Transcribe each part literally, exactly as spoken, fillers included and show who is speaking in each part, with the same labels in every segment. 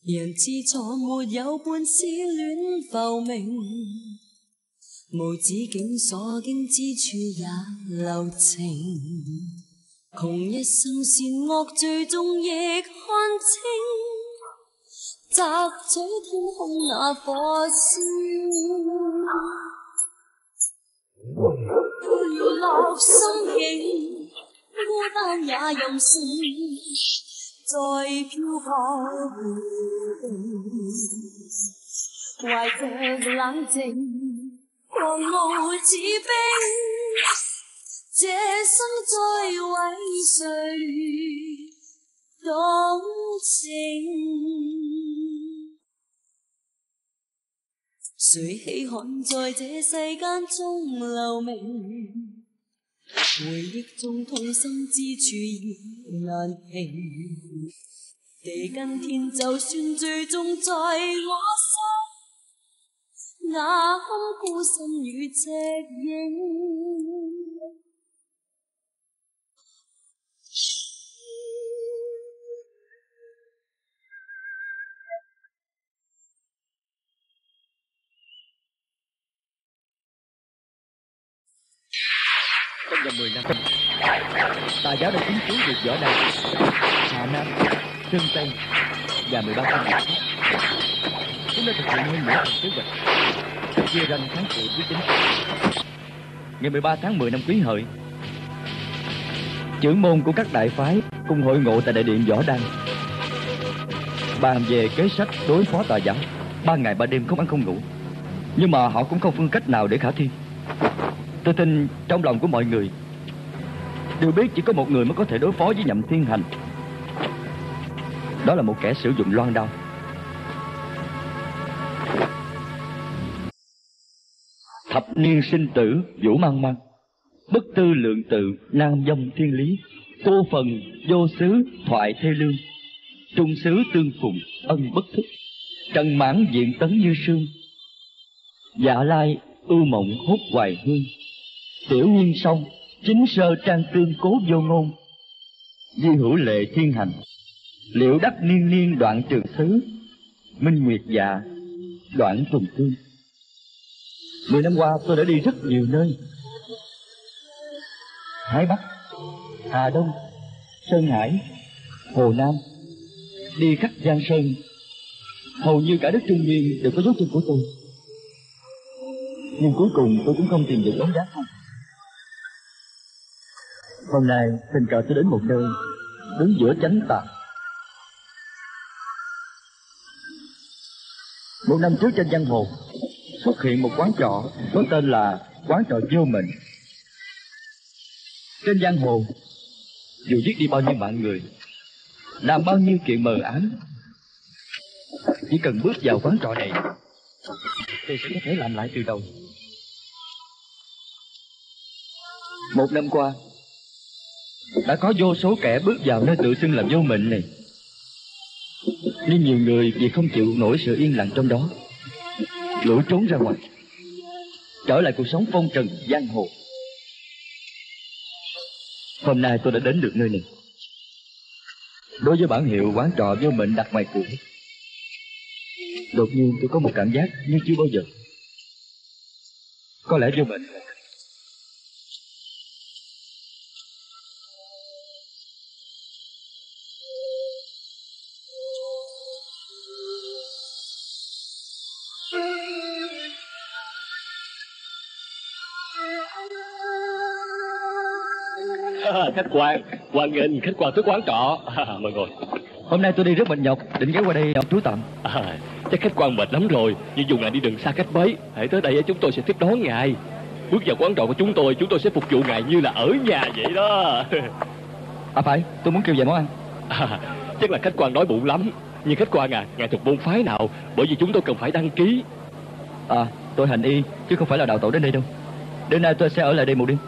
Speaker 1: 人自錯沒有半絲戀浮名，無止境所經之處也留情。窮一生善惡最終亦看清，擲取天空那顆星，搖落心境，孤單也任性，在漂泊懷着冷靜，狂傲似冰，這生再為誰動情？誰稀罕在這世間中留名？回憶中痛心之處亦難平，地跟天就算最終在我心，那堪孤身與赤影。
Speaker 2: Trong vòng mười năm, Tà giáo đã chứng cứu được Võ Đăng, Hà Nam, Sơn Tây và mười ba con người khác. Chúng đã thực hiện hơn nửa phần kế hoạch, chia ranh thắng phụ với chính. Ngày mười ba tháng mười năm Quý Hợi, trưởng môn của các đại phái cùng hội ngộ tại đại điện Võ Đăng, bàn về kế sách đối phó tà giáo. Ba ngày ba đêm không ăn không ngủ, nhưng mà họ cũng không phương cách nào để khả thi. Tôi tin trong lòng của mọi người đều biết chỉ có một người mới có thể đối phó với Nhậm Thiên Hành. Đó là một kẻ sử dụng loan đao. Thập niên sinh tử vũ mang mang, bất tư lượng tự nam dông thiên lý. Cô phần vô xứ thoại thê lương, trung xứ tương phùng ân bất thức. Trần mãn diện tấn như sương, dạ lai ưu mộng hốt hoài hương. Tiểu nhiên sông chính sơ trang tương cố vô ngôn. Di hữu lệ thiên hành, liễu đắc niên niên đoạn trường xứ. Minh nguyệt dạ đoạn tùng tương. Mười năm qua tôi đã đi rất nhiều nơi: Hải Bắc, Hà Đông, Sơn Hải, Hồ Nam. Đi khắp Giang Sơn, hầu như cả đất Trung Nguyên đều có dấu chân của tôi. Nhưng cuối cùng tôi cũng không tìm được bóng dáng. Hôm nay tình cờ tôi đến một nơi đứng giữa chánh tà. Một năm trước trên giang hồ xuất hiện một quán trọ có tên là quán trọ Vô Mệnh. Trên giang hồ dù giết đi bao nhiêu mạng người, làm bao nhiêu chuyện mờ ám, chỉ cần bước vào quán trọ này thì sẽ có thể làm lại từ đầu. Một năm qua đã có vô số kẻ bước vào nơi tự xưng là Vô Mệnh này, nhưng nhiều người vì không chịu nổi sự yên lặng trong đó, lủi trốn ra ngoài, trở lại cuộc sống phong trần giang hồ. Hôm nay tôi đã đến được nơi này. Đối với bản hiệu quán trọ Vô Mệnh đặt ngoài cửa, đột nhiên tôi có một cảm giác như chưa bao giờ. Có lẽ Vô Mệnh
Speaker 3: à, khách quan, hoan nghênh khách quan tới quán trọ. À, mời ngồi.
Speaker 2: Hôm nay tôi đi rất mệt nhọc, định ghé qua đây trú tạm.
Speaker 3: À, chắc khách quan mệt lắm rồi, nhưng dù ngài đi đường xa cách mấy, hãy tới đây chúng tôi sẽ tiếp đón ngài. Bước vào quán trọ của chúng tôi, chúng tôi sẽ phục vụ ngài như là ở nhà vậy đó.
Speaker 2: À phải, tôi muốn kêu vài món ăn.
Speaker 3: À, chắc là khách quan đói bụng lắm. Nhưng khách quan à, ngài thuộc môn phái nào? Bởi vì chúng tôi cần phải đăng ký.
Speaker 2: À, tôi hành y chứ không phải là đạo tổ đến đây đâu. Đêm nay tôi sẽ ở lại đây một đêm.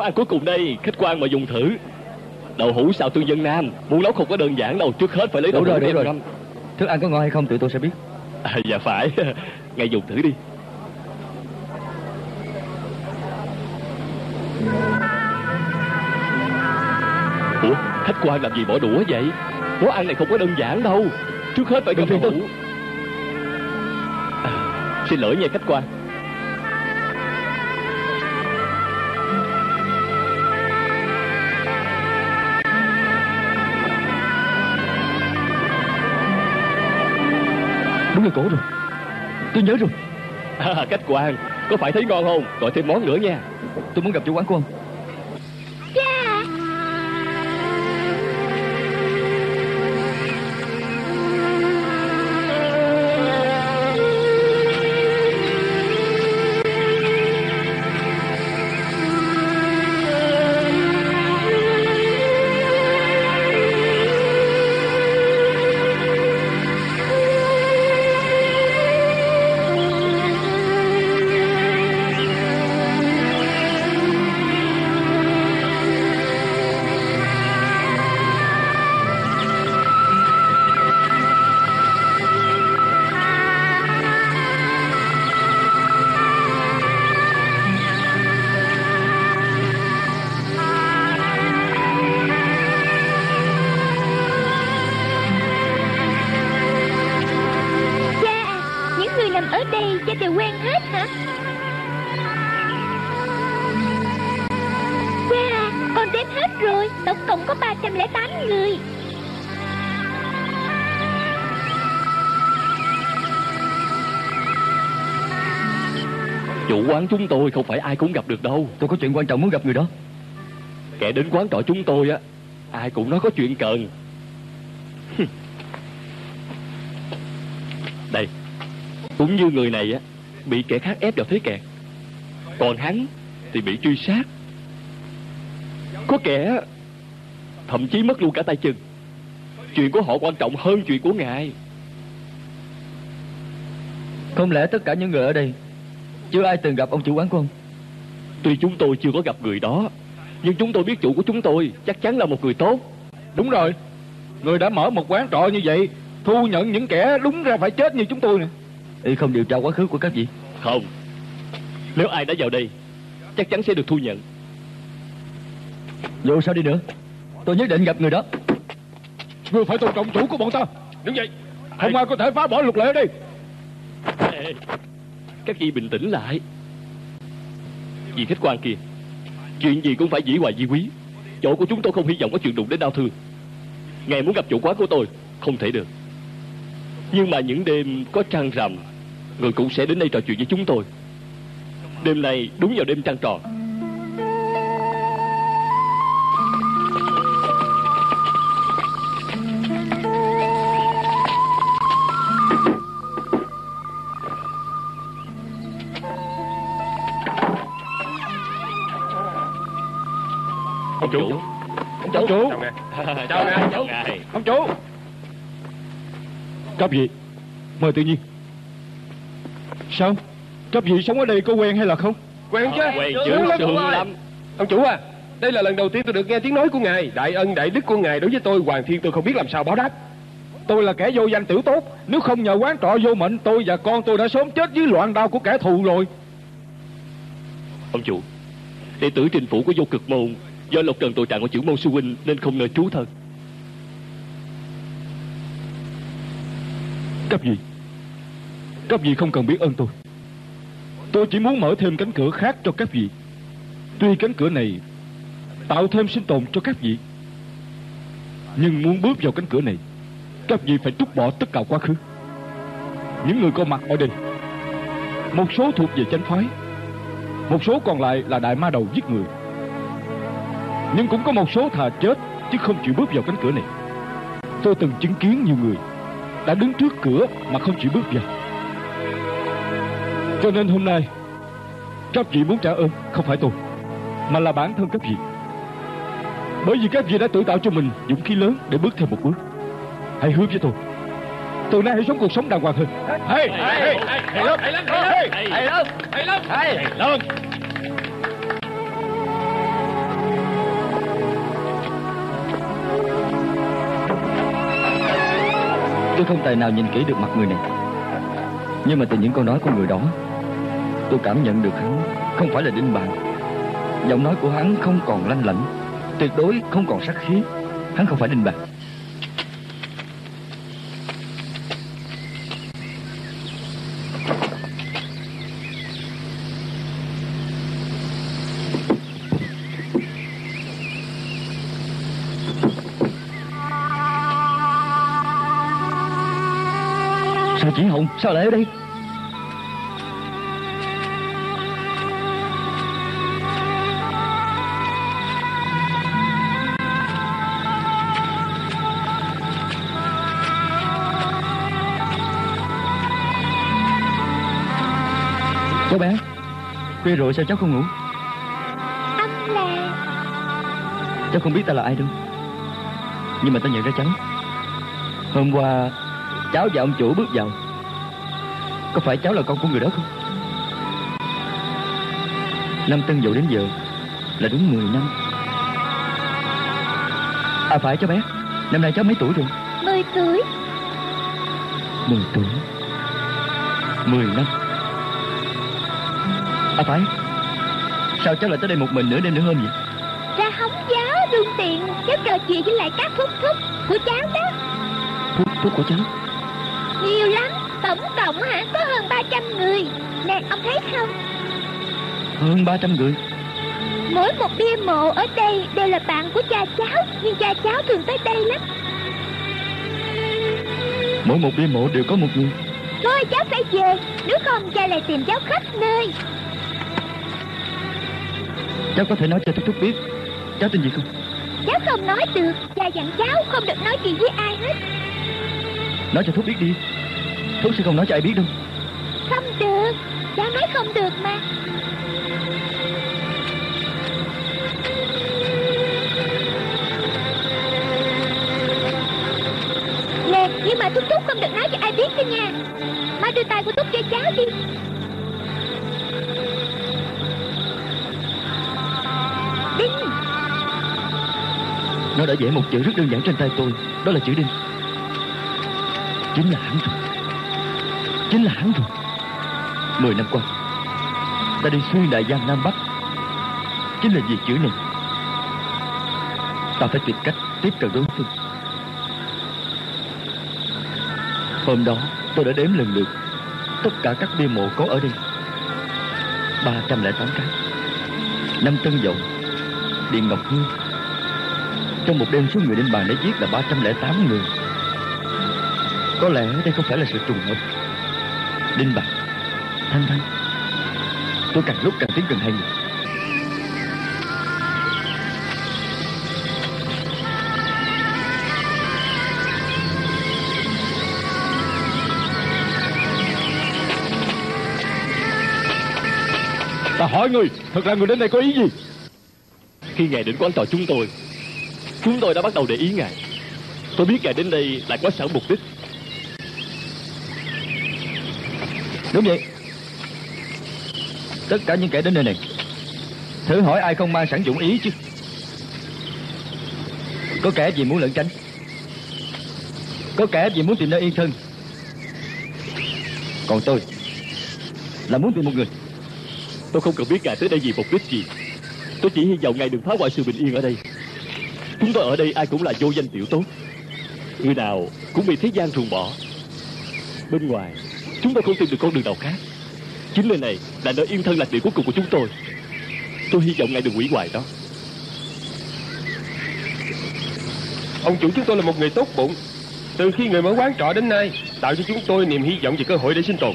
Speaker 3: ăn cuối cùng đây, khách quan mà dùng thử. Đậu hũ xào tương dân Nam, muốn nấu không có đơn giản đâu. Trước hết phải lấy đậu hũ đem ngâm.
Speaker 2: Thức ăn có ngon hay không tụi tôi sẽ biết.
Speaker 3: À, dạ phải. Ngài dùng thử đi. Ủa, khách quan làm gì bỏ đũa vậy? Món ăn này không có đơn giản đâu. Trước hết phải ngâm đậu hũ. À, xin lỗi nha khách quan.
Speaker 2: Đúng là cổ rồi. Tôi nhớ rồi.
Speaker 3: À, khách quan, có phải thấy ngon không? Gọi thêm món nữa nha.
Speaker 2: Tôi muốn gặp chủ quán của ông.
Speaker 4: Dạ.
Speaker 3: Chủ quán chúng tôi không phải ai cũng gặp được đâu.
Speaker 2: Tôi có chuyện quan trọng muốn gặp người đó.
Speaker 3: Kẻ đến quán trọ chúng tôi á, ai cũng nói có chuyện cần. Đây, cũng như người này á, bị kẻ khác ép vào thế kẹt, còn hắn thì bị truy sát. Có kẻ thậm chí mất luôn cả tay chân. Chuyện của họ quan trọng hơn chuyện của ngài.
Speaker 2: Không lẽ tất cả những người ở đây chưa ai từng gặp ông chủ quán của ông?
Speaker 3: Tuy chúng tôi chưa có gặp người đó, nhưng chúng tôi biết chủ của chúng tôi chắc chắn là một người tốt.
Speaker 5: Đúng rồi. Người đã mở một quán trọ như vậy, thu nhận những kẻ đúng ra phải chết như chúng tôi nè.
Speaker 2: Y không điều tra quá khứ của các vị?
Speaker 3: Không. Nếu ai đã vào đây chắc chắn sẽ được thu nhận.
Speaker 2: Dù sao đi nữa, tôi nhất định gặp người đó.
Speaker 5: Người phải tôn trọng chủ của bọn ta. Đứng dậy. Không ai có thể phá bỏ luật lệ ở đây.
Speaker 3: Ê, các vị bình tĩnh lại. Vị khách quan kia, chuyện gì cũng phải dĩ hòa vi quý. Chỗ của chúng tôi không hy vọng có chuyện đụng đến đau thương. Ngài muốn gặp chủ quán của tôi không thể được. Nhưng mà những đêm có trăng rằm, người cũng sẽ đến đây trò chuyện với chúng tôi. Đêm này đúng vào đêm trăng tròn. Ông chủ.
Speaker 5: Ông chủ. Chào
Speaker 3: ngài.
Speaker 5: Chào ngài.
Speaker 3: Chào ngài.
Speaker 5: Ông chủ. Các vị, mời tự nhiên. Sao? Các vị sống ở đây có quen hay là không?
Speaker 6: Quen chứ.
Speaker 3: Quen chứ, sướng lắm.
Speaker 6: Ông chủ à, đây là lần đầu tiên tôi được nghe tiếng nói của ngài. Đại ân đại đức của ngài đối với tôi, Hoàng Thiên tôi không biết làm sao báo đáp.
Speaker 5: Tôi là kẻ vô danh tử tốt. Nếu không nhờ quán trọ vô mệnh, tôi và con tôi đã sớm chết dưới loạn đao của kẻ thù rồi.
Speaker 3: Ông chủ, đệ tử Trình Phủ của Vô Cực Môn do lộc trần tội trạng của trưởng môn sư huynh nên không nơi trú thân.
Speaker 5: Các vị, các vị không cần biết ơn tôi. Tôi chỉ muốn mở thêm cánh cửa khác cho các vị. Tuy cánh cửa này tạo thêm sinh tồn cho các vị, nhưng muốn bước vào cánh cửa này, các vị phải trút bỏ tất cả quá khứ. Những người có mặt ở đây, một số thuộc về chánh phái, một số còn lại là đại ma đầu giết người. Nhưng cũng có một số thà chết chứ không chịu bước vào cánh cửa này. Tôi từng chứng kiến nhiều người đã đứng trước cửa mà không chịu bước vào. Cho nên hôm nay các vị muốn trả ơn không phải tôi, mà là bản thân các vị. Bởi vì các vị đã tự tạo cho mình dũng khí lớn để bước thêm một bước. Hãy hứa với tôi, từ nay hãy sống cuộc sống đàng hoàng hơn. Hay hay hay hay lắm hay lắm hay lắm hay lắm hay lắm.
Speaker 2: Tôi không tài nào nhìn kỹ được mặt người này, nhưng mà từ những câu nói của người đó, tôi cảm nhận được hắn không phải là Đinh Bàn. Giọng nói của hắn không còn lanh lảnh, tuyệt đối không còn sát khí. Hắn không phải Đinh Bàn. Sao Triển Hùng, sao lại ở đây? Cháu bé, khuya rồi sao cháu không ngủ?
Speaker 4: Anh là...
Speaker 2: Cháu không biết ta là ai đâu, nhưng mà ta nhận ra cháu. Hôm qua cháu và ông chủ bước vào. Có phải cháu là con của người đó không? Năm Tân Dậu đến giờ là đúng mười năm. À phải cháu bé, năm nay cháu mấy tuổi rồi?
Speaker 4: Mười tuổi.
Speaker 2: Mười tuổi. Mười năm. À phải, sao cháu lại tới đây một mình nửa đêm nửa hôm vậy?
Speaker 4: Ra hóng gió đương tiện. Cháu trò chuyện với lại các thúc thúc của cháu đó.
Speaker 2: Thúc thúc của cháu?
Speaker 4: Nhiều lắm, tổng cộng hả có hơn ba trăm người. Nè ông thấy không?
Speaker 2: Hơn ba trăm người?
Speaker 4: Mỗi một bia mộ ở đây đều là bạn của cha cháu, nhưng cha cháu thường tới đây lắm.
Speaker 2: Mỗi một bia mộ đều có một người.
Speaker 4: Thôi cháu phải về, nếu không cha lại tìm cháu khắp nơi.
Speaker 2: Cháu có thể nói cho thúc thúc biết cháu tên gì không?
Speaker 4: Cháu không nói được, cha dặn cháu không được nói chuyện với ai hết.
Speaker 2: Nói cho thúc biết đi, thúc sẽ không nói cho ai biết đâu.
Speaker 4: Không được, cháu nói không được mà. Nè, nhưng mà thúc thúc không được nói cho ai biết thôi nha. Má đưa tay của thúc cho cháu đi. Đinh.
Speaker 2: Nó đã vẽ một chữ rất đơn giản trên tay tôi, đó là chữ Đinh. Chính là hắn rồi. Chính là hắn rồi. Mười năm qua ta đi xuyên đại giang Nam Bắc, chính là vì chữ này. Ta phải tìm cách tiếp cận đối phương. Hôm đó tôi đã đếm lần lượt tất cả các bia mộ có ở đây, ba trăm lẻ tám cái. Năm Tân Dậu, Điện Ngọc Hương. Trong một đêm số người Đinh Bàn để giết là ba trăm lẻ tám người. Có lẽ đây không phải là sự trùng hợp. Đinh Bàn, Thanh Thanh, tôi càng lúc càng tiến gần hai người.
Speaker 5: Ta hỏi người, thật ra người đến đây có ý gì?
Speaker 3: Khi ngài đến quán trọ chúng tôi, chúng tôi đã bắt đầu để ý ngài. Tôi biết ngài đến đây là có sẵn mục đích.
Speaker 2: Đúng vậy. Tất cả những kẻ đến nơi này, thử hỏi ai không mang sẵn dũng ý chứ. Có kẻ gì muốn lẩn tránh, có kẻ gì muốn tìm nơi yên thân. Còn tôi là muốn tìm một người.
Speaker 3: Tôi không cần biết ngài tới đây vì mục đích gì. Tôi chỉ hy vọng ngài đừng phá hoại sự bình yên ở đây. Chúng tôi ở đây ai cũng là vô danh tiểu tốt, người nào cũng bị thế gian ruồng bỏ. Bên ngoài chúng tôi không tìm được con đường nào khác. Chính nơi này là nơi yên thân lạc địa cuối cùng của chúng tôi. Tôi hy vọng ngài đừng hủy hoại đó.
Speaker 6: Ông chủ chúng tôi là một người tốt bụng. Từ khi người mở quán trọ đến nay, tạo cho chúng tôi niềm hy vọng về cơ hội để sinh tồn.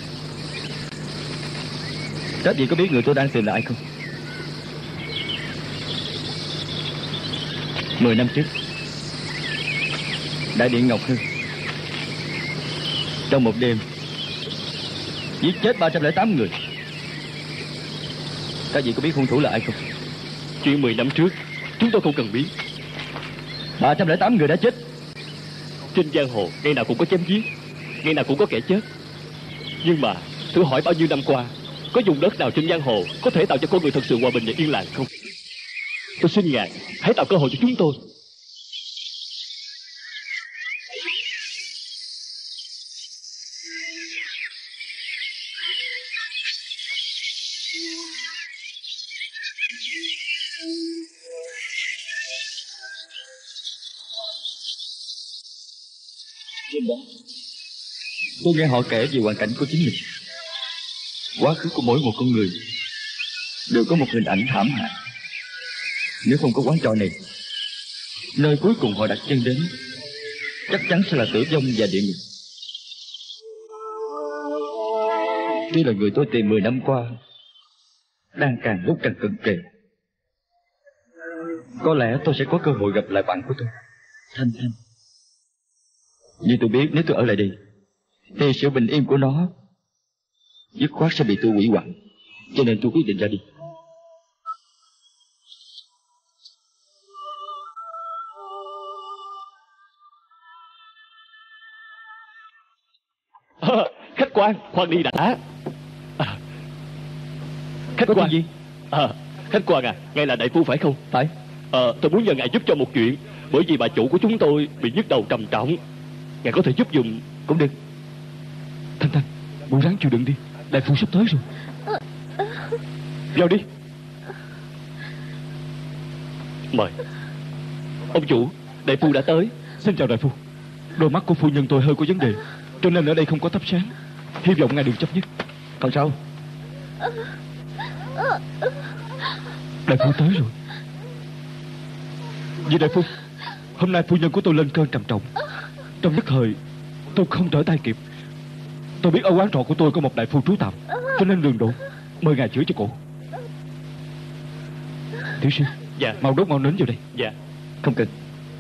Speaker 2: Các vị có biết người tôi đang tìm là ai không? Mười năm trước, Đại Điện Ngọc Hưng trong một đêm giết chết ba trăm lẻ tám người. Các vị có biết hung thủ là ai không?
Speaker 3: Chuyện mười năm trước chúng tôi không cần biết.
Speaker 2: Ba trăm lẻ tám người đã chết.
Speaker 3: Trên giang hồ ngày nào cũng có chém giết, ngày nào cũng có kẻ chết. Nhưng mà thử hỏi bao nhiêu năm qua, có vùng đất nào trên giang hồ có thể tạo cho con người thật sự hòa bình và yên lặng không? Tôi xin ngài hãy tạo cơ hội cho chúng tôi.
Speaker 2: Trên đó tôi nghe họ kể về hoàn cảnh của chính mình. Quá khứ của mỗi một con người đều có một hình ảnh thảm hại. Nếu không có quán trọ này, nơi cuối cùng họ đặt chân đến chắc chắn sẽ là tử vong và địa ngục. Đây là người tôi tìm mười năm qua đang càng lúc càng cận kề. Có lẽ tôi sẽ có cơ hội gặp lại bạn của tôi, Thanh Thanh. Nhưng tôi biết nếu tôi ở lại đây thì sự bình yên của nó dứt khoát sẽ bị tôi hủy hoại. Cho nên tôi quyết định ra đi.
Speaker 3: À, khách quan, khoan đi đã. À, khách
Speaker 2: Có
Speaker 3: quan
Speaker 2: chuyện gì?
Speaker 3: À, khách quan à, ngài là đại phu phải không?
Speaker 2: Phải.
Speaker 3: À, tôi muốn nhờ ngài giúp cho một chuyện. Bởi vì bà chủ của chúng tôi bị nhức đầu trầm trọng. Ngài có thể giúp dùm.
Speaker 2: Cũng được.
Speaker 5: Thanh Thanh, buổi ráng chịu đựng đi. Đại phu sắp tới rồi. Vào đi.
Speaker 3: Mời. Ông chủ, đại phu đã tới.
Speaker 5: Xin chào đại phu. Đôi mắt của phu nhân tôi hơi có vấn đề, cho nên ở đây không có thắp sáng. Hy vọng ngài đừng chấp nhất.
Speaker 2: Còn sao?
Speaker 5: Đại phu tới rồi. Vì đại phu, hôm nay phu nhân của tôi lên cơn trầm trọng. Trong nhất thời tôi không trở tay kịp. Tôi biết ở quán trọ của tôi có một đại phu trú tạm, cho nên đường đột mời ngài chữa cho cổ. Tiểu sư.
Speaker 3: Dạ.
Speaker 5: Mau đốt ngọn nến vào đây.
Speaker 3: Dạ.
Speaker 2: Không cần.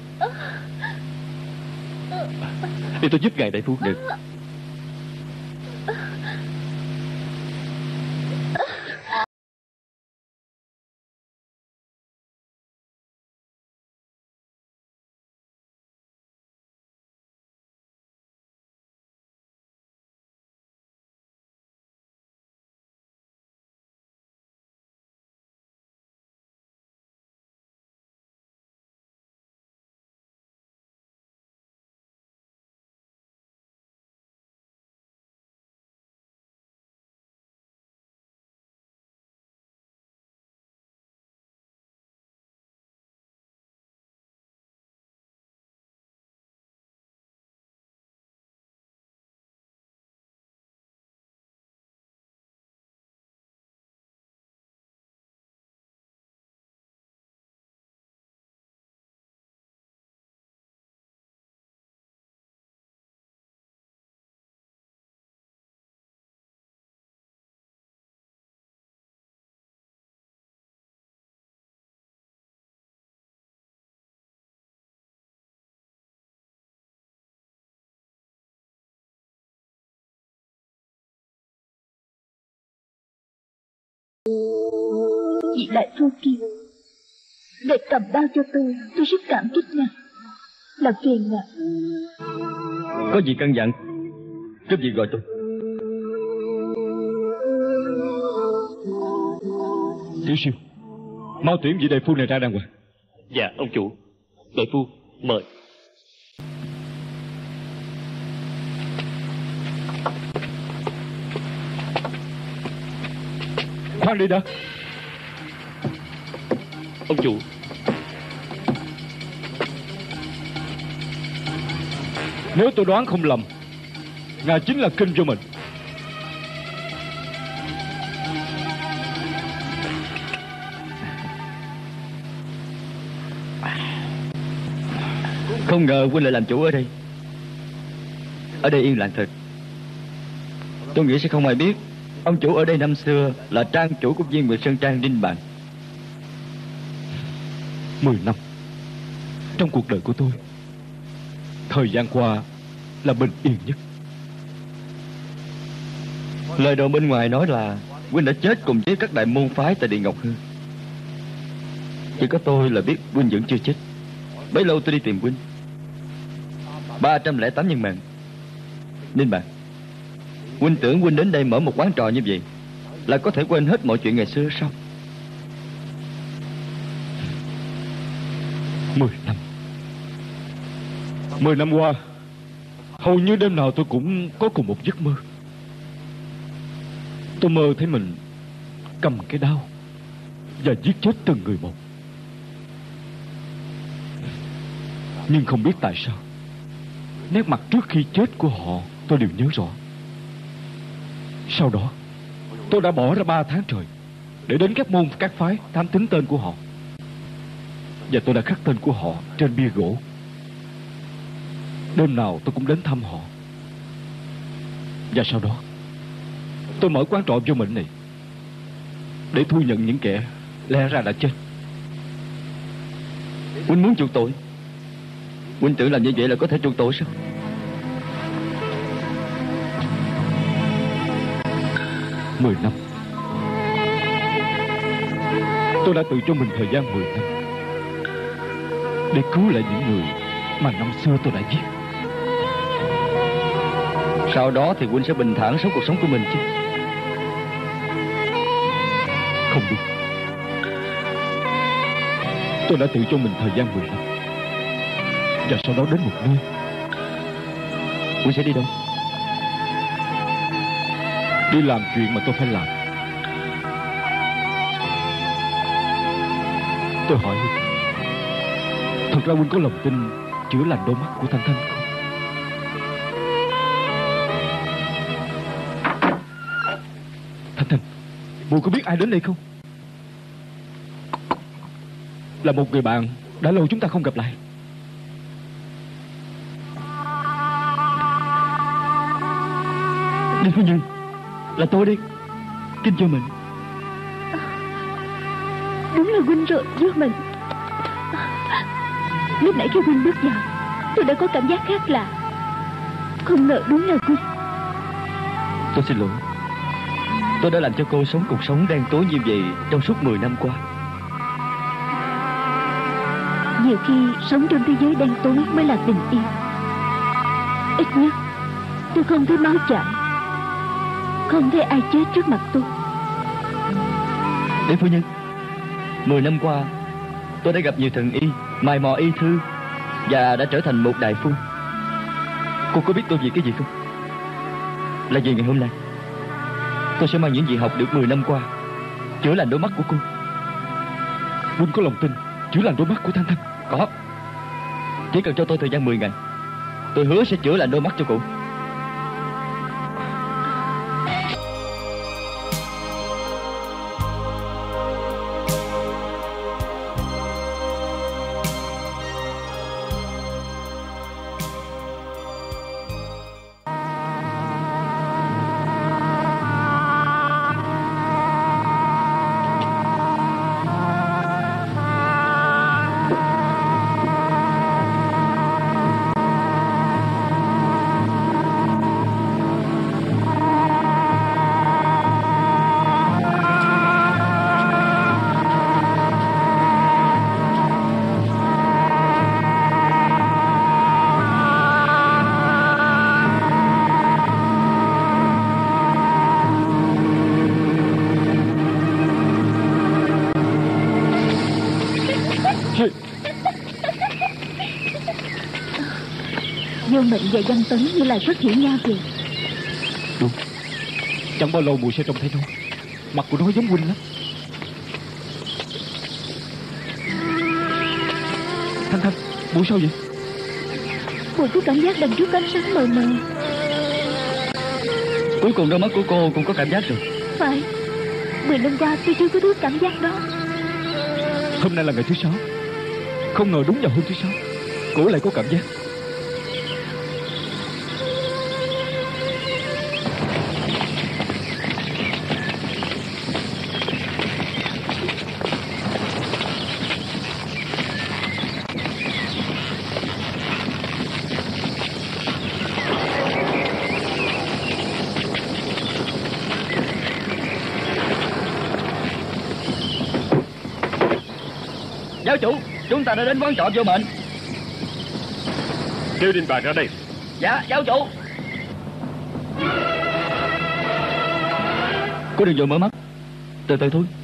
Speaker 3: Để tôi giúp ngài đại phu.
Speaker 2: Được.
Speaker 4: Vị đại phu kia, để cầm đao cho tôi, tôi rất cảm kích ngài. Làm phiền ngài.
Speaker 2: Có gì căn dặn, giúp gì gọi tôi.
Speaker 5: Tiểu siêu, mau tuyển vị đại phu này ra đàng hoàng.
Speaker 3: Dạ ông chủ. Đại phu mời.
Speaker 5: Khoan đi đã.
Speaker 3: Ông chủ.
Speaker 5: Nếu tôi đoán không lầm, ngài chính là Kinh Vô Mệnh.
Speaker 2: Không ngờ huynh lại làm chủ ở đây. Ở đây yên lặng thật. Tôi nghĩ sẽ không ai biết ông chủ ở đây năm xưa là trang chủ của Viên Nguyệt Sơn Trang Đinh Bạn.
Speaker 5: Mười năm trong cuộc đời của tôi, thời gian qua là bình yên nhất.
Speaker 2: Lời đồn bên ngoài nói là huynh đã chết cùng với các đại môn phái tại Điện Ngọc Hư. Chỉ có tôi là biết huynh vẫn chưa chết. Bấy lâu tôi đi tìm huynh, ba trăm lẻ tám nhân mạng. Ninh Bạn, huynh tưởng huynh đến đây mở một quán trò như vậy là có thể quên hết mọi chuyện ngày xưa sao?
Speaker 5: Mười năm Mười năm qua, hầu như đêm nào tôi cũng có cùng một giấc mơ. Tôi mơ thấy mình cầm cái đao và giết chết từng người một. Nhưng không biết tại sao nét mặt trước khi chết của họ tôi đều nhớ rõ. Sau đó tôi đã bỏ ra ba tháng trời để đến các môn các phái thám thính tên của họ. Và tôi đã khắc tên của họ trên bia gỗ. Đêm nào tôi cũng đến thăm họ. Và sau đó tôi mở quán trọ vô mệnh này để thu nhận những kẻ lẽ ra đã chết.
Speaker 2: Huynh muốn chuộc tội? Huynh tưởng làm như vậy là có thể chuộc tội sao?
Speaker 5: Mười năm tôi đã tự cho mình thời gian mười năm để cứu lại những người mà năm xưa tôi đã giết.
Speaker 2: Sau đó thì huynh sẽ bình thản sống cuộc sống của mình chứ?
Speaker 5: Không đúng. Tôi đã tự cho mình thời gian mười năm, và sau đó đến một nơi.
Speaker 2: Huynh sẽ đi đâu?
Speaker 5: Đi làm chuyện mà tôi phải làm. Tôi hỏi Huynh, thật ra Huynh có lòng tin chữa lành đôi mắt của Thanh Thanh không? Thanh Thanh, Mùi có biết ai đến đây không? Là một người bạn đã lâu chúng ta không gặp lại.
Speaker 2: Đinh phu nhân, là tôi đi. Kinh Vô Mệnh.
Speaker 4: Đúng là huynh rồi, Vô Mệnh. Lúc nãy khi huynh bước vào, tôi đã có cảm giác khác lạ. Không ngờ đúng là huynh.
Speaker 2: Tôi xin lỗi. Tôi đã làm cho cô sống cuộc sống đen tối như vậy trong suốt mười năm qua.
Speaker 4: Nhiều khi sống trong thế giới đen tối mới là tình yêu. Ít nhất tôi không thấy máu chảy, không thấy ai chết trước mặt tôi.
Speaker 2: Đế phu nhân, mười năm qua tôi đã gặp nhiều thần y, mài mò y thư, và đã trở thành một đại phu. Cô có biết tôi vì cái gì không? Là vì ngày hôm nay tôi sẽ mang những gì học được mười năm qua chữa lành đôi mắt của cô.
Speaker 5: Huynh có lòng tin chữa lành đôi mắt của Thanh Thanh?
Speaker 2: Có. Chỉ cần cho tôi thời gian mười ngày, tôi hứa sẽ chữa lành đôi mắt cho cô.
Speaker 4: Vô Mệnh và Văn Tấn như là rất hiểu nhau vậy.
Speaker 5: Đúng. Chẳng bao lâu Mùi sẽ trông thấy nó. Mặt của nó giống Huynh lắm. Thanh Thanh, Mùi sao vậy?
Speaker 4: Mùi có cảm giác đằng trước ánh sáng mờ mờ.
Speaker 2: Cuối cùng đôi mắt của cô cũng có cảm giác rồi.
Speaker 4: Phải. Mười năm qua tôi chưa có thứ cảm giác đó.
Speaker 5: Hôm nay là ngày thứ sáu. Không ngờ đúng vào hôm thứ sáu cô lại có cảm giác.
Speaker 2: Giáo chủ, chúng ta đã đến quán trọ Vô Mệnh.
Speaker 6: Kêu Đinh Bàn ra đây.
Speaker 2: Dạ, giáo chủ. Cô đừng vội mở mắt. Từ từ thôi.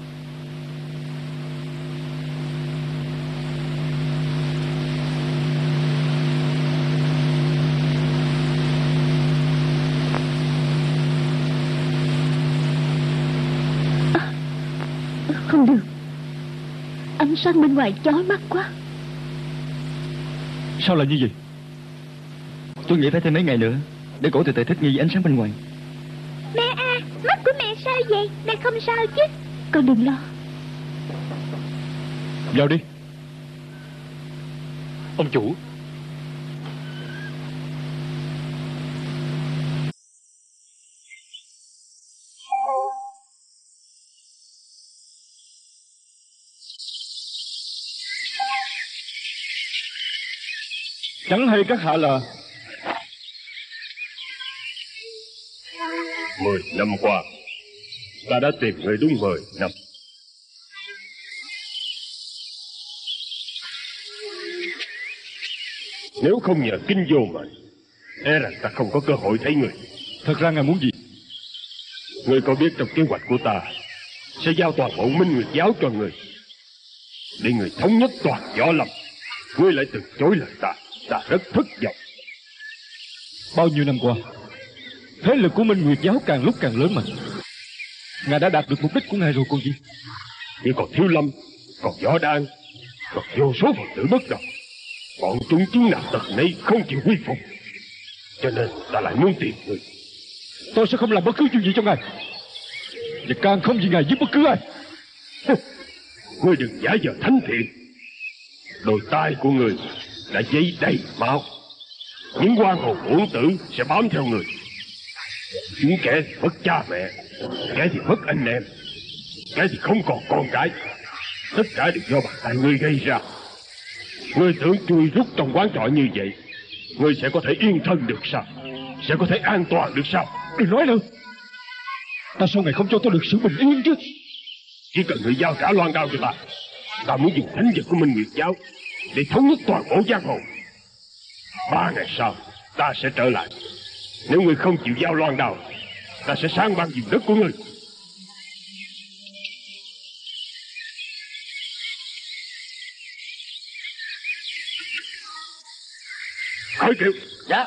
Speaker 4: Không được. Ánh sáng bên ngoài chói mắt quá.
Speaker 5: Sao lại như vậy?
Speaker 2: Tôi nghĩ phải thêm mấy ngày nữa để cổ từ từ thích nghi với ánh sáng bên ngoài.
Speaker 4: Mẹ à, mắt của mẹ sao vậy? Mẹ không sao chứ? Con đừng lo.
Speaker 5: Vào đi.
Speaker 3: Ông chủ.
Speaker 5: Chẳng hay các hạ là...
Speaker 6: Mười năm qua, ta đã tìm người đúng mười năm. Nếu không nhờ kinh vô mệnh, e rằng ta không có cơ hội thấy người.
Speaker 5: Thật ra ngài muốn gì?
Speaker 6: Người có biết trong kế hoạch của ta sẽ giao toàn bộ Minh Nguyệt giáo cho người, để người thống nhất toàn võ lâm. Ngươi lại từ chối lời ta, ta rất thất vọng.
Speaker 5: Bao nhiêu năm qua, thế lực của Minh Nguyệt giáo càng lúc càng lớn mạnh. Ngài đã đạt được mục đích của ngài rồi còn gì.
Speaker 6: Nhưng còn Thiếu Lâm, còn Võ Đan, còn vô số Phật tử bất đồng, bọn chúng chứng nào tật nấy không chịu quy phục. Cho nên ta lại muốn tìm người.
Speaker 5: Tôi sẽ không làm bất cứ chuyện gì cho ngài, và càng không vì ngài giết bất cứ ai.
Speaker 6: Ngươi đừng giả vờ thánh thiện. Đôi tai của người đã dây đầy máu. Những quan hồn uổng tử sẽ bám theo người. Những kẻ thì mất cha mẹ, kẻ thì mất anh em, kẻ thì không còn con cái. Tất cả đều do bàn tay ngươi gây ra. Ngươi tưởng chui rút trong quán trọ như vậy, ngươi sẽ có thể yên thân được sao? Sẽ có thể an toàn được sao?
Speaker 5: Đừng nói nữa. Tại sao ngài không cho tôi được sự bình yên chứ?
Speaker 6: Chỉ cần người giao trả loan đao cho ta, ta muốn dùng thánh vật của Minh Nguyệt giáo để thống nhất toàn bộ giang hồ. Ba ngày sau ta sẽ trở lại. Nếu ngươi không chịu giao loan đao, ta sẽ sang băng vùng đất của ngươi. Khởi kiệu.
Speaker 2: Dạ.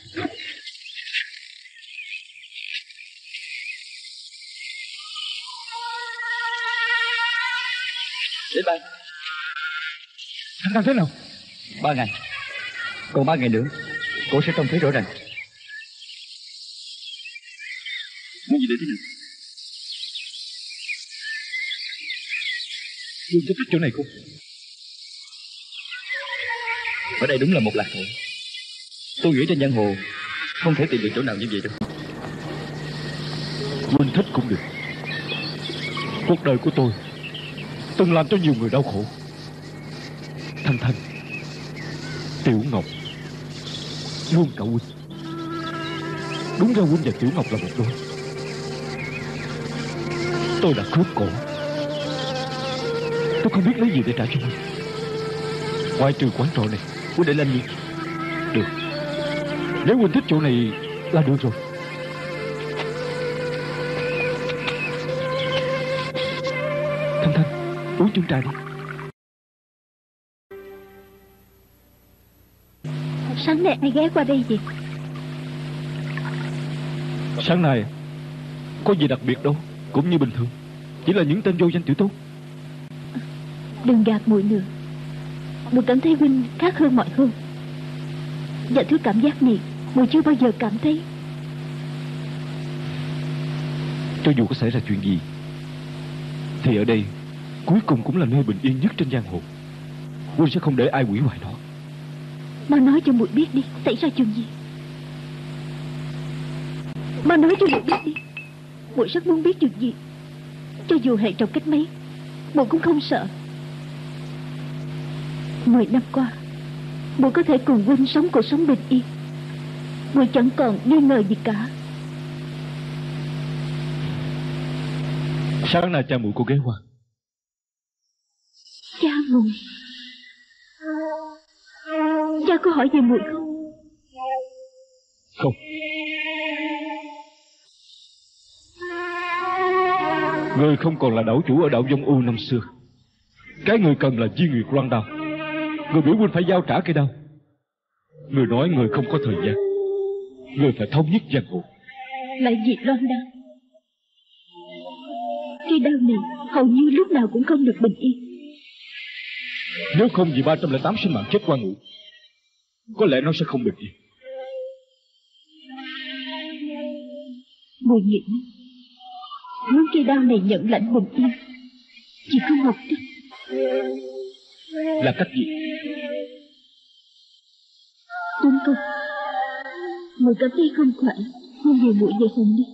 Speaker 2: Đến ba.
Speaker 5: Thằng đang thế nào?
Speaker 2: Ba ngày. Còn ba ngày nữa cô sẽ trông thấy rõ ràng. Muốn gì để thế nào?
Speaker 5: Dương có thích chỗ này không?
Speaker 2: Ở đây đúng là một lạc thổ. Tôi nghĩ trên giang hồ không thể tìm được chỗ nào như vậy đâu.
Speaker 5: Huynh thích cũng được. Cuộc đời của tôi từng làm cho nhiều người đau khổ. Thanh Thanh, Tiểu Ngọc, luôn cả huynh. Đúng ra huynh và Tiểu Ngọc là một đôi. Tôi đã cướp cổ. Tôi không biết lấy gì để trả cho huynh, ngoại trừ quán trọ này.
Speaker 2: Huynh định làm gì?
Speaker 5: Được, nếu huynh thích chỗ này là được rồi. Thanh Thanh, uống chung trà đi.
Speaker 4: Sáng nay ai ghé qua đây vậy?
Speaker 5: Sáng nay có gì đặc biệt đâu, cũng như bình thường, chỉ là những tên vô danh tiểu tốt.
Speaker 4: Đừng gạt muội nữa. Muội cảm thấy huynh khác hơn mọi hôm, và thứ cảm giác này muội chưa bao giờ cảm thấy.
Speaker 5: Cho dù có xảy ra chuyện gì thì ở đây cuối cùng cũng là nơi bình yên nhất trên giang hồ. Huynh sẽ không để ai hủy hoại nó.
Speaker 4: Mau nói cho muội biết đi, xảy ra chuyện gì? Mau nói cho muội biết đi. Muội rất muốn biết chuyện gì. Cho dù hệ trọng cách mấy, muội cũng không sợ. Mười năm qua, muội có thể cùng huynh sống cuộc sống bình yên. Muội chẳng còn nghi ngờ gì cả.
Speaker 5: Sáng nay cha muội cô ghé qua.
Speaker 4: Cha muội? Cha có hỏi về muội không?
Speaker 5: Không. Người không còn là đảo chủ ở đảo Vong U năm xưa. Cái người cần là Di Nguyệt loan đao. Người biểu huynh phải giao trả cây đao. Người nói người không có thời gian. Người phải thống nhất giang hồ.
Speaker 4: Lại vì loan đao. Cây đao này hầu như lúc nào cũng không được bình yên.
Speaker 5: Nếu không vì ba trăm lẻ tám sinh mạng chết qua ngủ, có lẽ nó sẽ không bình yên.
Speaker 4: Muội nghĩ muốn cây đao này nhận lãnh bình yên chỉ có một cách.
Speaker 5: Là cách gì?
Speaker 4: Tuấn Công, muội cảm thấy không khỏe nên về muội về phòng đi.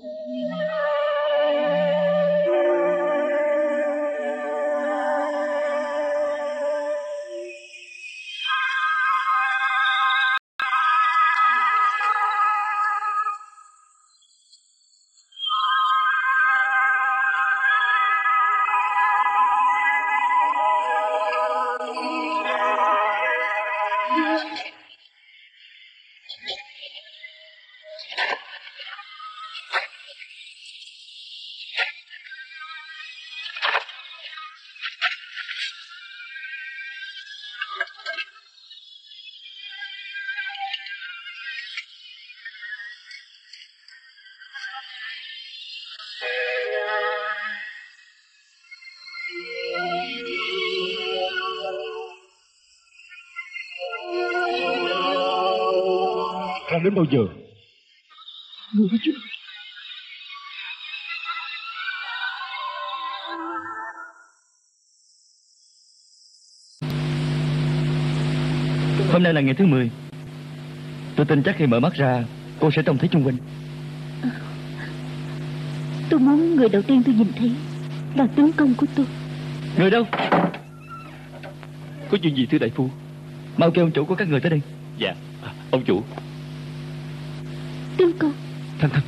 Speaker 5: Ra đến bao giờ?
Speaker 4: Ngủ chút.
Speaker 2: Hôm nay là ngày thứ mười. Tôi tin chắc khi mở mắt ra cô sẽ trông thấy chung quanh.
Speaker 4: À, tôi muốn người đầu tiên tôi nhìn thấy là tướng công của tôi.
Speaker 2: Người đâu?
Speaker 3: Có chuyện gì thưa đại phu?
Speaker 2: Mau kêu ông chủ của các người tới đây.
Speaker 3: Dạ, à, ông chủ.
Speaker 4: Tướng công.
Speaker 2: Thanh Thanh.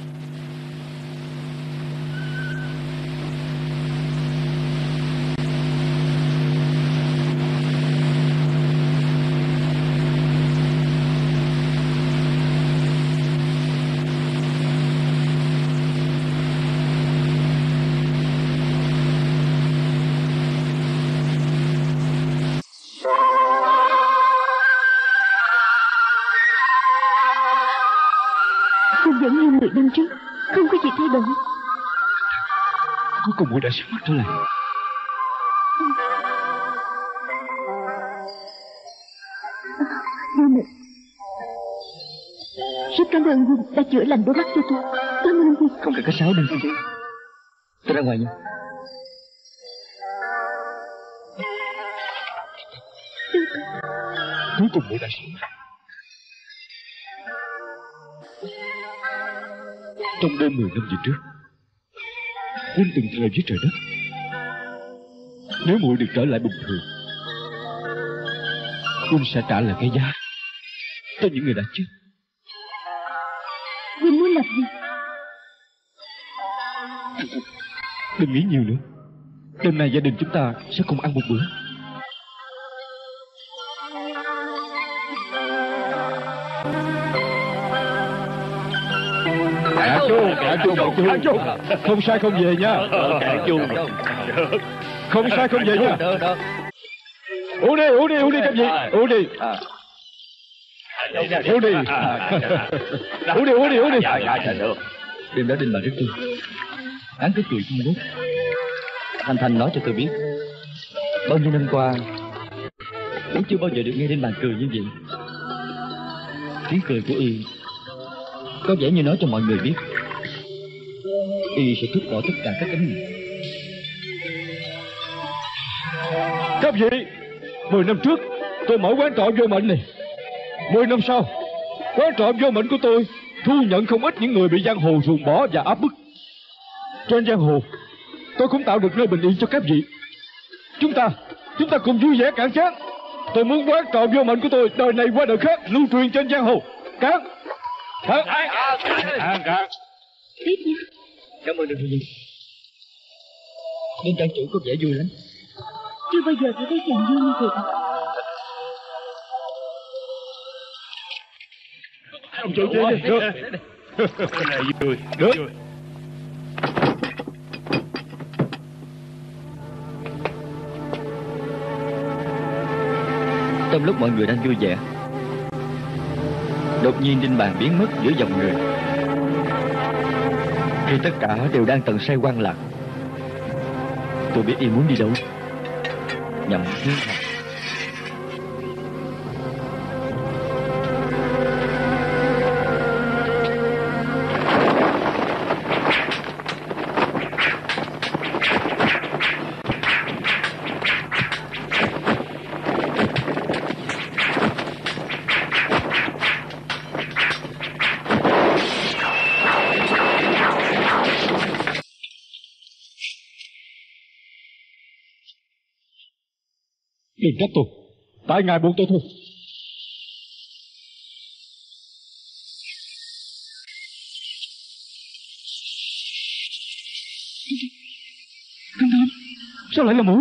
Speaker 4: Vẫn như mười năm trước, không có gì thay đổi.
Speaker 5: Cuối cùng muội đã sáng mắt trở lại.
Speaker 4: Vô Mịch, rất cảm ơn Huynh đã chữa lành đôi mắt cho tôi. Cảm ơn Huynh.
Speaker 2: Không cần có sáo đừng. Tôi ra ngoài nha.
Speaker 5: Cuối cùng muội đã sáng mắt. Trong đêm mười năm về trước, Huynh từng thề với trời đất, nếu muội được trở lại bình thường, Huynh sẽ trả lại cái giá cho những người đã chết.
Speaker 4: Huynh muốn làm gì?
Speaker 5: Đừng nghĩ nhiều nữa. Đêm nay gia đình chúng ta sẽ cùng ăn một bữa. Cạn chú, cạn chú, cạn chú. Không sai không về nha.
Speaker 3: Cạn chú.
Speaker 5: Không sai không về nha. Uống đi, uống đi, uống đi các vị. Uống đi. Uống đi. Uống đi, uống đi, uống đi.
Speaker 2: Đêm đó Đinh Bà rất vui. Hắn cứ cười không ngớt. Thanh Thanh nói cho tôi biết, bao nhiêu năm qua cũng chưa bao giờ được nghe Đinh Bà cười như vậy. Tiếng cười của y có vẻ như nói cho mọi người biết y sẽ trút bỏ tất cả các gánh nặng.
Speaker 5: Các vị, mười năm trước tôi mở quán trọ Vô Mệnh này. Mười năm sau, quán trọ Vô Mệnh của tôi thu nhận không ít những người bị giang hồ ruồng bỏ và áp bức. Trên giang hồ, tôi cũng tạo được nơi bình yên cho các vị. Chúng ta, chúng ta cùng vui vẻ cạn chén. Tôi muốn quán trọ Vô Mệnh của tôi đời này qua đời khác lưu truyền trên giang hồ. Cạn. Cạn. Cạn. Cạn.
Speaker 4: Tiếp nha.
Speaker 2: Cảm ơn Đinh Phu Nhân. Đinh trang chủ có vẻ vui lắm.
Speaker 4: Chưa bao giờ tôi thấy chàng vui như vậy.
Speaker 5: Ông chủ chơi đi. Được.
Speaker 6: Này vui.
Speaker 5: Được.
Speaker 2: Trong lúc mọi người đang vui vẻ, đột nhiên Đinh Bàn biến mất giữa dòng người. Khi tất cả đều đang tận say hoang lạc, tôi biết y muốn đi đâu. Nhậm Thiên Thành.
Speaker 5: Đừng trách tôi, tại ngài buộc tôi thôi. Thanh Thanh, sao lại là muội?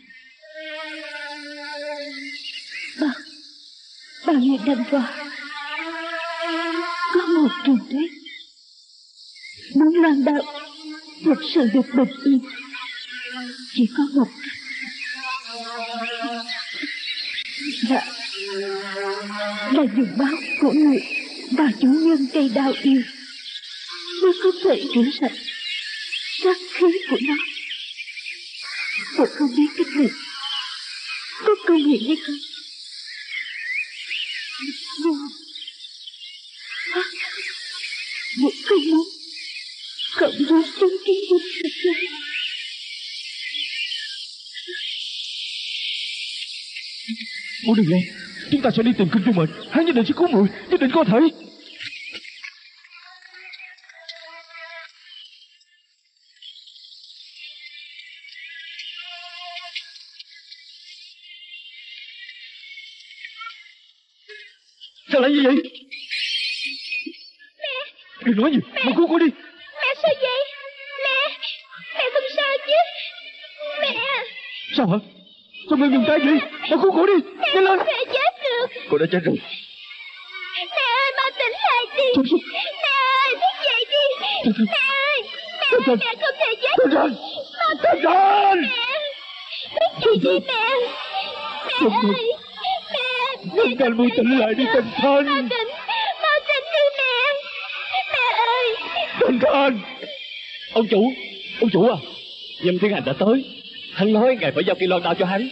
Speaker 4: Bao, bao nhiêu năm qua, có một trường tuyết muốn Loan Đao thật sự được bình yên, chỉ có một cách, là là dùng máu của người và chủ nhân cây đao yêu mới có thể rửa sạch sát khí của nó. Tôi không biết cái này có công hiệu hay không, nhưng một không muốn không muốn chứng kiến một thật ra.
Speaker 5: Muội đừng lo, chúng ta sẽ đi tìm Kinh Trung Mệnh, hắn nhất định sẽ cứu muội, nhất định có thể. Sao lại như vậy?
Speaker 4: Mẹ!
Speaker 5: Đừng nói gì, mau cứu cô đi.
Speaker 4: Mẹ sao vậy? Mẹ! Mẹ không sao chứ? Mẹ!
Speaker 5: Sao hả? Sao mẹ dùng tay gì? Mau cứu cô đi, nhanh lên.
Speaker 4: Mẹ không thể chết được.
Speaker 2: Cô đã chết rồi.
Speaker 4: Mẹ ơi, mau tỉnh lại đi.
Speaker 5: Sao, sao?
Speaker 4: Mẹ ơi, thức dậy đi. Mẹ ơi, mẹ ơi, mẹ không thể chết
Speaker 5: Thanh
Speaker 4: được.
Speaker 5: Thanh!
Speaker 4: Mau
Speaker 5: Thanh
Speaker 4: thức
Speaker 5: Thanh!
Speaker 4: dậy đi mẹ. Mẹ ơi, mẹ,
Speaker 5: Thanh Thanh, mau tỉnh lại đi Thanh Thanh.
Speaker 4: mau tỉnh, mau tỉnh đi mẹ. Mẹ ơi.
Speaker 5: Thanh Thanh!
Speaker 3: Ông chủ, ông chủ à, Nhâm Thiên Hành đã tới. Hắn nói ngài phải giao cây loan đao cho hắn.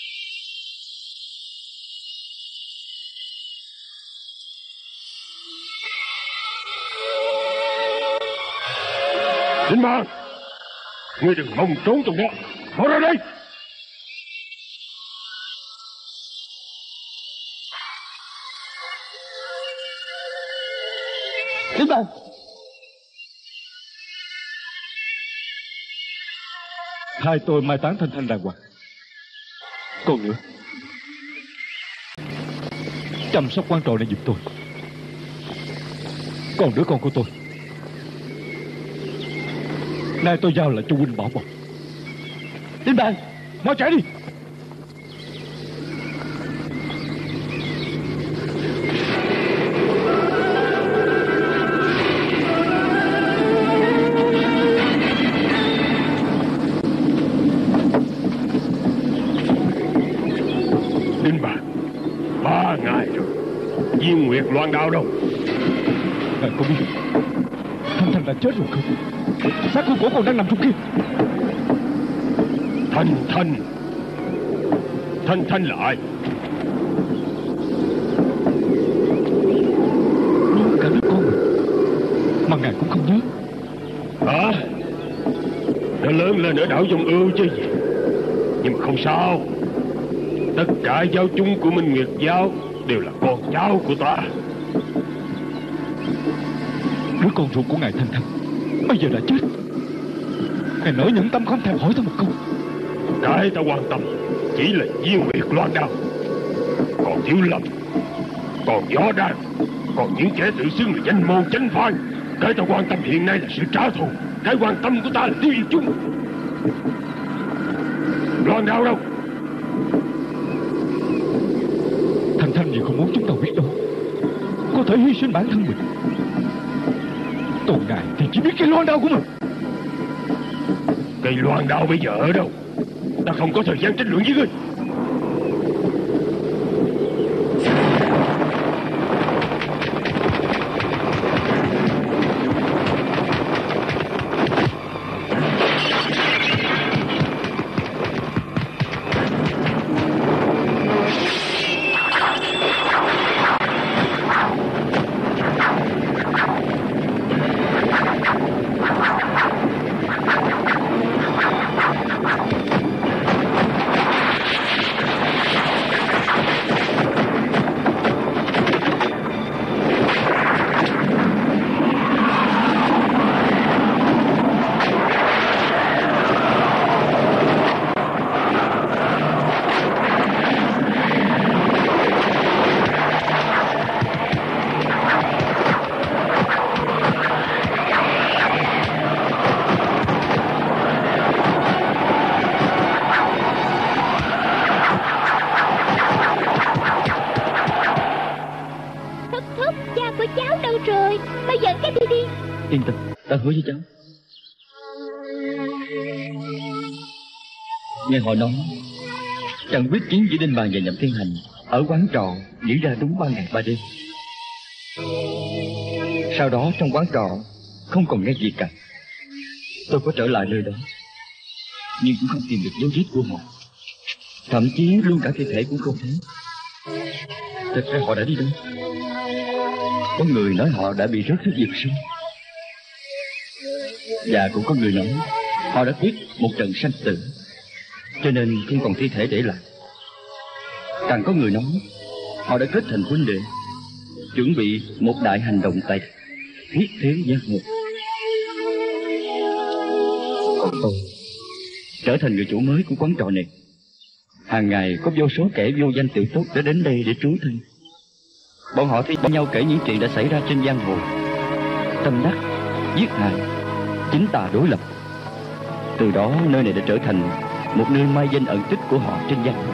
Speaker 6: Đinh Bằng, ngươi đừng mong trốn trong đó, mau ra đây.
Speaker 2: Đinh Bằng!
Speaker 5: Hai tôi mai táng Thanh Thanh đàng hoàng. Còn nữa, chăm sóc quan trò này giùm tôi. Còn đứa con của tôi, nay tôi giao lại cho huynh bảo bọc.
Speaker 2: Đinh Bằng!
Speaker 5: Mau chạy đi.
Speaker 6: Đinh Bằng, ba ngày rồi, Viên Nguyệt loan đao đâu?
Speaker 5: Ngài có biết Thanh Thanh đã chết rồi không? Xác của cổ còn đang nằm trong kia.
Speaker 6: Thanh Thanh, Thanh Thanh là ai?
Speaker 5: Đúng cả đứa con mà, mà ngài cũng không nhớ.
Speaker 6: Hả? Nó lớn lên ở đảo Dông Ưu chứ gì. Nhưng mà không sao, tất cả giáo chúng của Minh Nguyệt giáo đều là con cháu của ta.
Speaker 5: Đứa con ruột của ngài Thanh Thanh bây giờ đã chết. Ngài nỡ nhẫn tâm không thèm hỏi ta một câu.
Speaker 6: Cái ta quan tâm chỉ là Viên Nguyệt loan đao. Còn Thiếu Lâm, còn Võ Đan, còn những kẻ tự xưng là danh môn chánh phái, cái ta quan tâm hiện nay là sự trả thù. Cái quan tâm của ta là Tiêu Yên Chung. Loan đao đâu?
Speaker 5: Thanh Thanh gì không muốn chúng ta biết đâu. Có thể hy sinh bản thân mình. Còn ngài thì chỉ biết cái loan đao của mình.
Speaker 6: Cây loan đao bây giờ ở đâu? Ta không có thời gian tranh luận với ngươi.
Speaker 4: Bây giờ cái đi đi.
Speaker 2: Yên tâm, ta hứa với cháu. Nghe họ nói trận quyết chiến giữa Đinh Bàn và Nhậm Thiên Hành ở quán trọ diễn ra đúng ba ngày ba đêm. Sau đó trong quán trọ không còn nghe gì cả. Tôi có trở lại nơi đó nhưng cũng không tìm được dấu vết của họ, thậm chí luôn cả thi thể cũng không thấy. Thật ra họ đã đi đâu? Có người nói họ đã bị rớt xuống vực sâu, và cũng có người nói họ đã quyết một trận sanh tử, cho nên không còn thi thể để lại. Càng có người nói họ đã kết thành huynh đệ, chuẩn bị một đại hành động tại huyết thế giang hồ. Còn tôi trở thành người chủ mới của quán trọ này. Hàng ngày có vô số kẻ vô danh tiểu tốt đã đến đây để trú thân. Bọn họ thi nhau kể những chuyện đã xảy ra trên giang hồ, tâm đắc, giết hại, chính tà đối lập. Từ đó nơi này đã trở thành một nơi mai danh ẩn tích của họ trên giang hồ.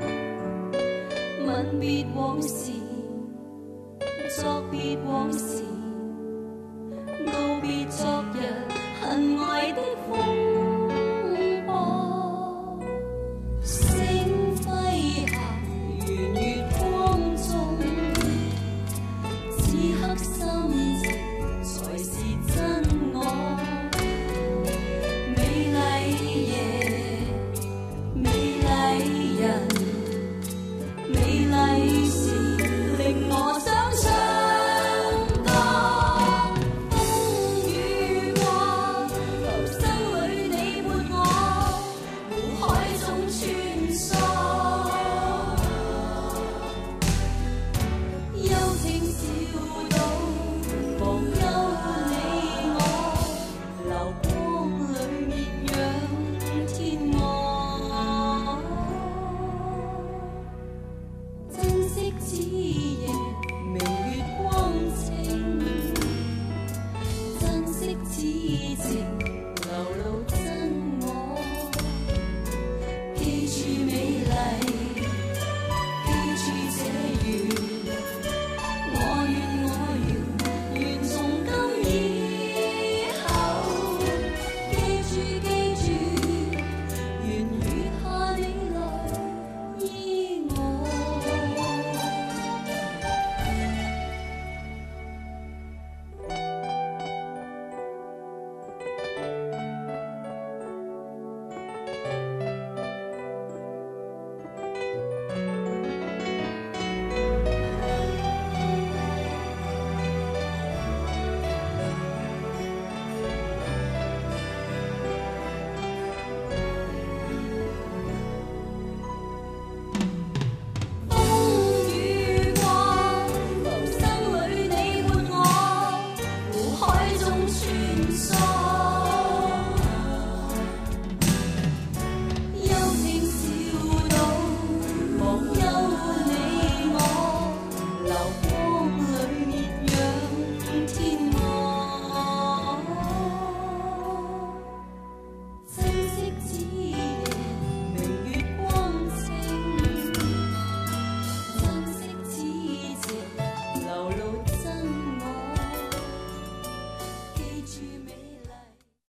Speaker 1: 吻別往事，作別往事。